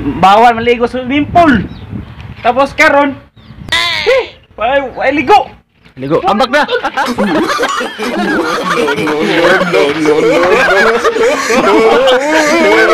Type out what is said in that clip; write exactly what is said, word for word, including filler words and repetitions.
bawal maligo sa swimming pool. Tapos karon, eh, ay, ay ligo. Ligo, ambak na. no, no, no, no, no, no, no, no.